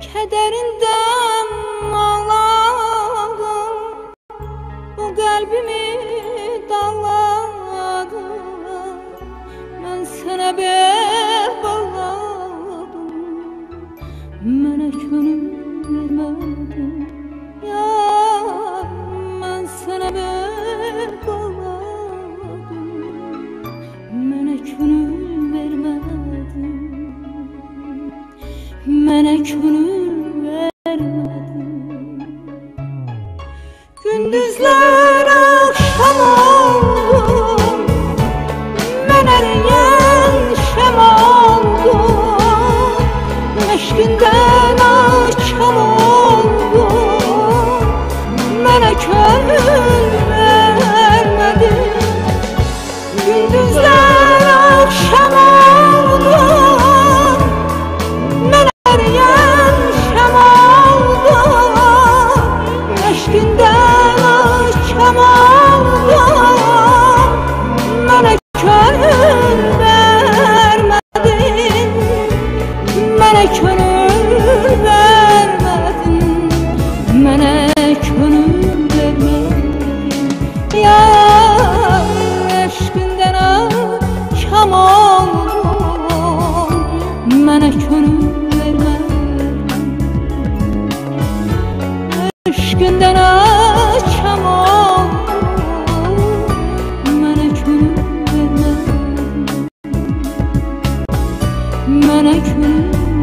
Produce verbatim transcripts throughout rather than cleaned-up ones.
Kederinden ağladım, bu kalbimi dağladım. Ben sana bel bağladım, mənə könül vermedin. Yar, ben sana bel bağladım, mənə könül vermedin. Mənə könül vermedin. Gündüzler akşam oldum, mən eriyen şəm oldum. Eşkinden akşam oldum, mənə könül vermedin. Gündüzler akşam oldum, mən eriyen şəm oldum. Eşkinden akşam oldum, mənə könül vermedin. Mənə könül vermedin, mənə könül vermedin. Yar, eşkinden akşam oldum, mənə könül vermedin. Eşkinden akşam oldum, mənə könül vermedin. Mənə könül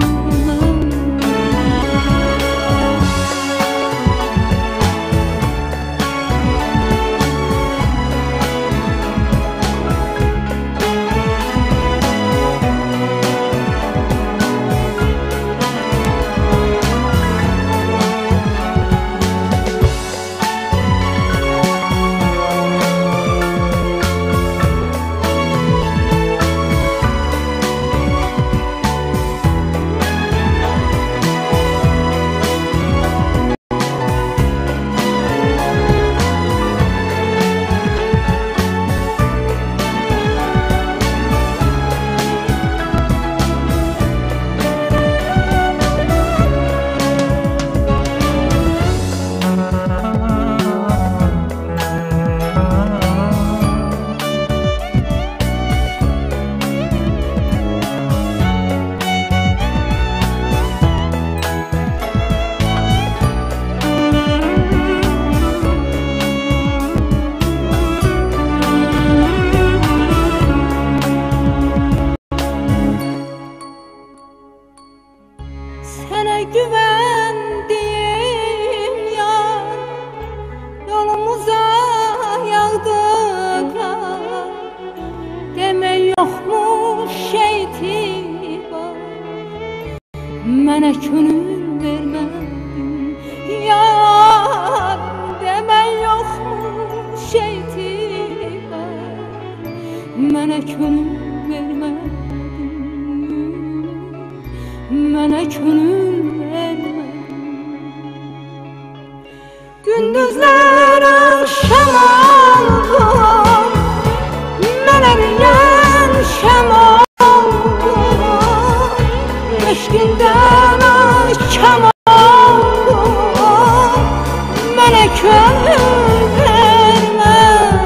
Sənə güvəndim yar, yolumuza yağdı qar. Demək yoxmuş şeytibar, mənə könül vermədin. Yar, demək yoxmuş şeytibar, mənə könül vermədin. Mənə könül vermedin. Gündüzler akşam oldum, mən eriyen şəm oldum. Eşkinden akşam oldum, mənə könül vermedin.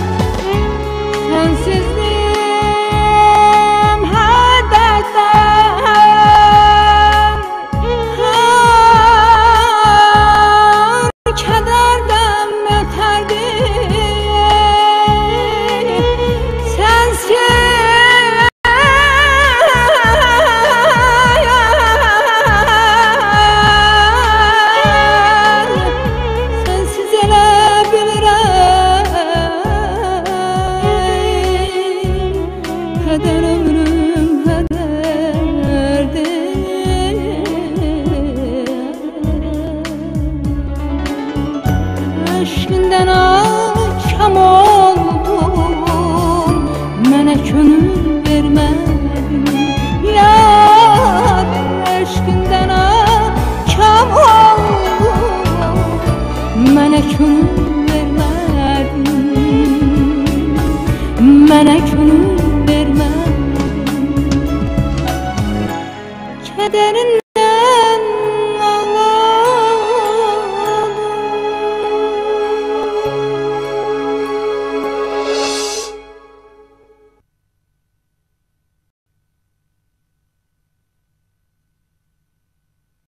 Sensizliğim hədədən, kederden öterdi. Sensiz, sensiz elə bilirəm, keder ömrüm hederdir. Eşkinden akşam oldum, mənə könül vermedin. Yar, eşkinden akşam oldum, mənə könül vermedin. Mənə könül vermedin. Kederin